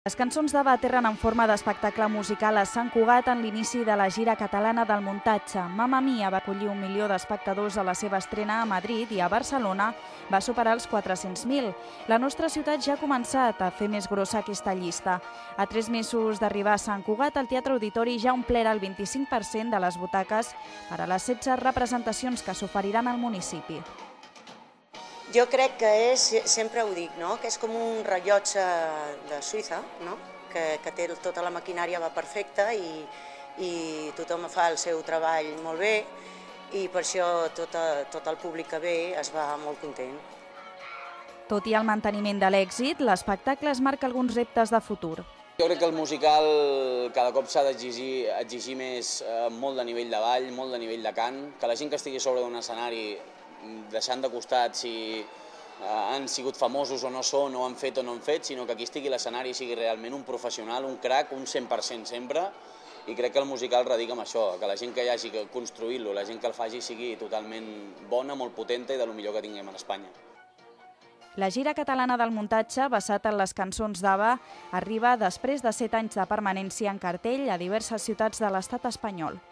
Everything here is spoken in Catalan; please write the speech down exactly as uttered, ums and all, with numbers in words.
Les cançons d'Ava aterren en forma d'espectacle musical a Sant Cugat en l'inici de la gira catalana del muntatge. Mamma Mia va acollir un milió d'espectadors a la seva estrena a Madrid i a Barcelona va superar els quatre-cents mil. La nostra ciutat ja ha començat a fer més grossa aquesta llista. A tres mesos d'arribar a Sant Cugat, el Teatre Auditori ja ha omplert el vint-i-cinc per cent de les butaques per a les setze representacions que s'oferiran al municipi. Jo crec que és, sempre ho dic, no? Que és com un rellotge de Suïssa, no? que, que té tota la maquinària va perfecta i, i tothom fa el seu treball molt bé i per això tot, tot el públic que ve es va molt content. Tot i el manteniment de l'èxit, l'espectacle es marca alguns reptes de futur. Jo crec que el musical cada cop s'ha d'exigir exigir més, eh, molt de nivell de ball, molt de nivell de cant, que la gent que estigui sobre d'un escenari deixant de costat si han sigut famosos o no són, o han fet o no han fet, sinó que qui estigui a l'escenari sigui realment un professional, un crac, un cent per cent sempre, i crec que el musical radica en això, que la gent que hi hagi construït-lo, la gent que el faci sigui totalment bona, molt potenta i de lo millor que tinguem a Espanya. La gira catalana del muntatge, basat en les cançons d'Ava, arriba després de set anys de permanència en cartell a diverses ciutats de l'estat espanyol.